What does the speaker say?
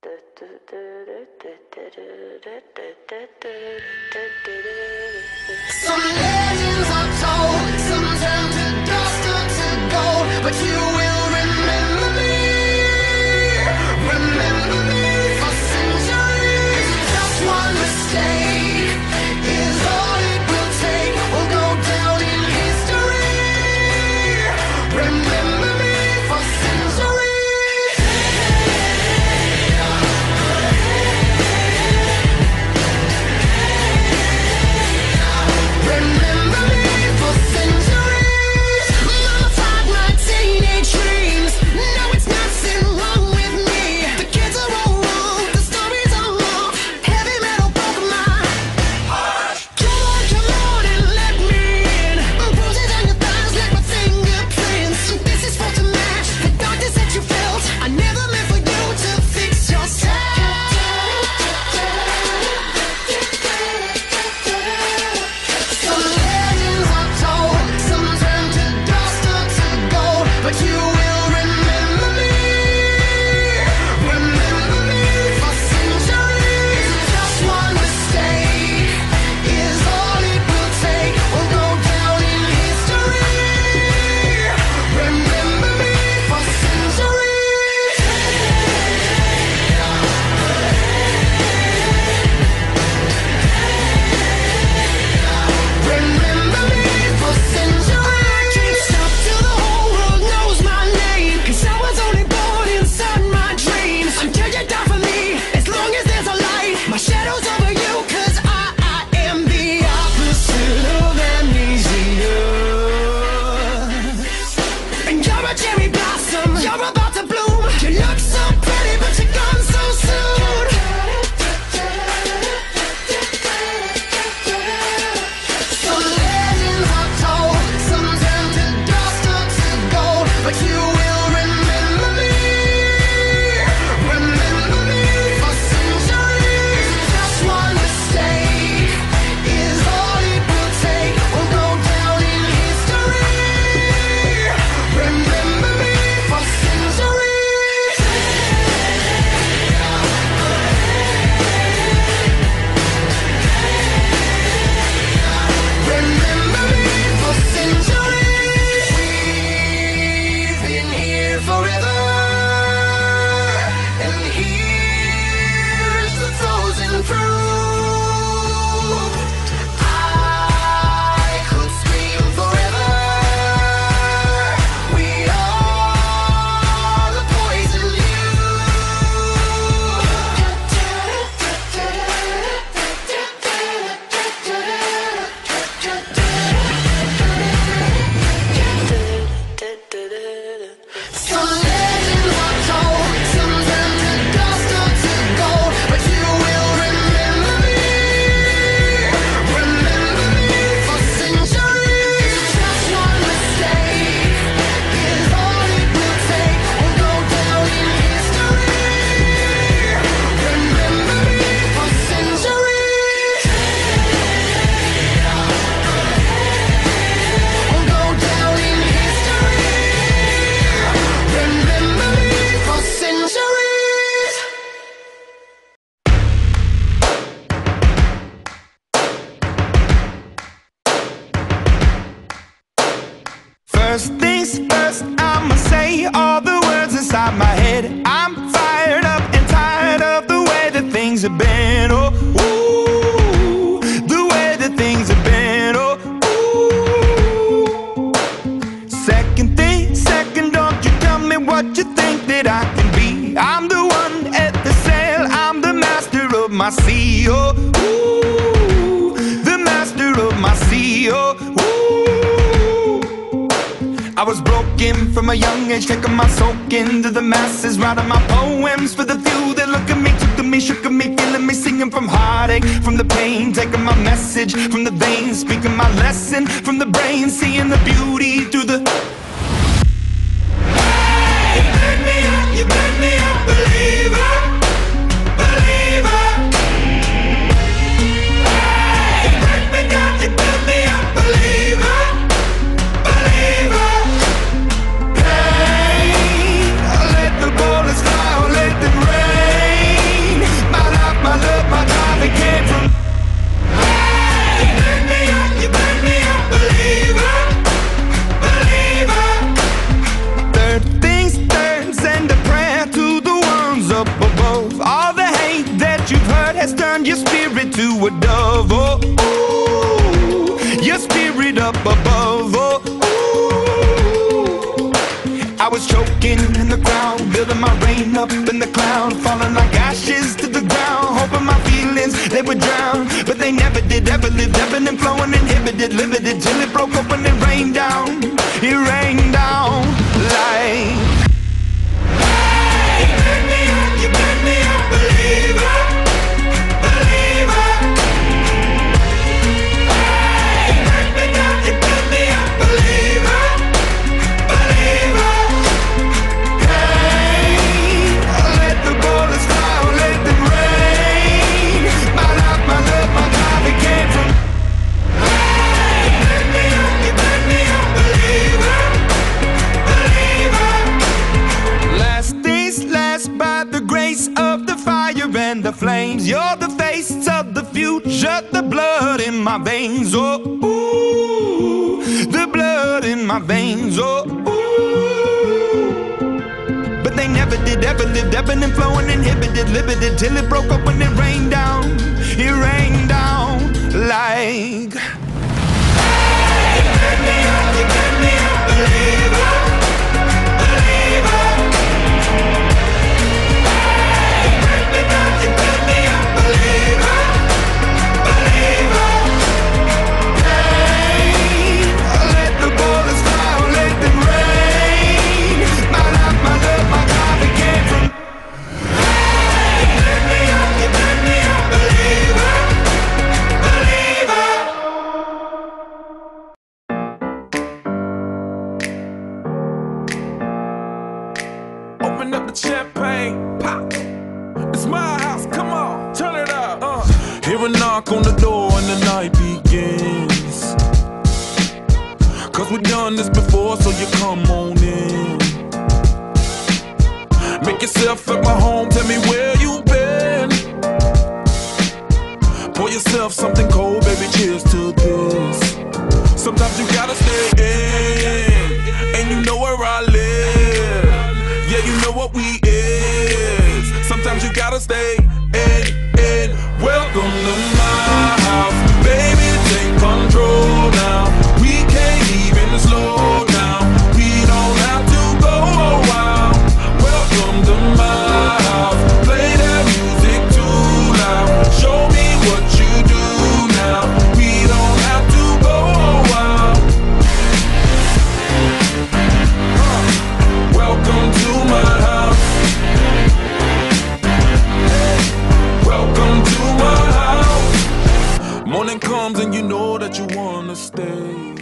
Some legends are told, some turn to dust or to gold, but you will remember me for centuries. Just one mistake is all it will take. We'll go down in history. Remember me for centuries. Remember me for centuries. Mama tied my teenage dreams. No, it's nothing wrong with me. The kids are all wrong, the stories are wrong. Heavy metal broke my heart. Come on and let me in. Bruises on your thighs like my fingerprints. This is for to match the darkness that you felt. I never meant for you to fix yourself. Some legends are told, some turn to dust or to gold, but you will remember me for centuries. Just one mistake is all it will take. We'll go down in history. Remember me for centuries. Remember me for centuries. I can't stop till the whole world knows my name, 'cause I was only born inside my dreams. Until you die for me, as long as there's a light, my shadow's over you, 'cause I am the opposite of amnesia. And you're a cherry blossom, you're about to bloom. You look so pretty, but you're gone so soon. Some legends are told, some turn to dust or to gold, but you will remember me for centuries. Just one mistake is all it will take. We'll go down in history. Remember me for centuries. Remember me for centuries. We've been here forever, and here's the frozen proof. I could scream forever. We are the poison Some legends are told, some turn to dust or to gold, but you will remember me for centuries. Just one mistake is all it will take. We'll go down in history. Remember me for centuries. We'll go down in history. Remember me for centuries. First things first, I'ma say all the words inside my head. I'm fired up and tired of the way that things have been. Oh, ooh, the way that things have been. Oh, ooh. Second, don't you tell me what you think that I can be. I'm the one at the sail, I'm the master of my sea. Oh, ooh, the master of my sea. Oh, ooh. I was broken from a young age, taking my soak into the masses, writing my poems for the few that look at me, took to me, shook at me, feeling me, singing from heartache, from the pain, taking my message from the veins, speaking my lesson from the brain, seeing the beauty through the. Hey, you made me a believer, believer. Hey, you break me down, you build me a believer, believer. Hey, let the bullets fly, let them rain. turned your spirit to a dove. Oh, ooh, your spirit up above. Oh, ooh. I was choking in the crowd, building my rain up in the cloud, falling like ashes to the ground, hoping my feelings, they would drown. But they never did, ever lived, ebbing and flowing, inhibited, limited, till it broke open and rained down. It rained down like, hey, you burn me up, believer, believer. Hey, you burn me up, believer, believer. Hey, let the bullets fly, let them rain. My life, my love, my God, it came from. Hey, you burn me up, believer, believer. Last days last by the grace of the fire and the flames. You're the face of the future, the blood in my veins. Oh, ooh, the blood in my veins. Oh, ooh. But they never did, ever lived, ebbing and flowing, inhibited, limited, till it broke up when it rained down. It rained down like, hey, you burn me up, believer, believer. Open up the champagne, pop. It's my house, come on, turn it up. Hear a knock on the door and the night begins. Cause we've done this before, so you come on in. Make yourself at my home, tell me where you've been. Pour yourself something cold, baby, cheers to this. Sometimes you gotta stay in, and you know where I live. Yeah, you know what we is. Sometimes you gotta stay in. Welcome to my house, baby, take control now. We can't even slow down. We don't have to go a while. Welcome to my house, play that music too loud. Show me what you do now. We don't have to go a while. Welcome to my house. Welcome to my house. Morning comes and you know that you wanna stay.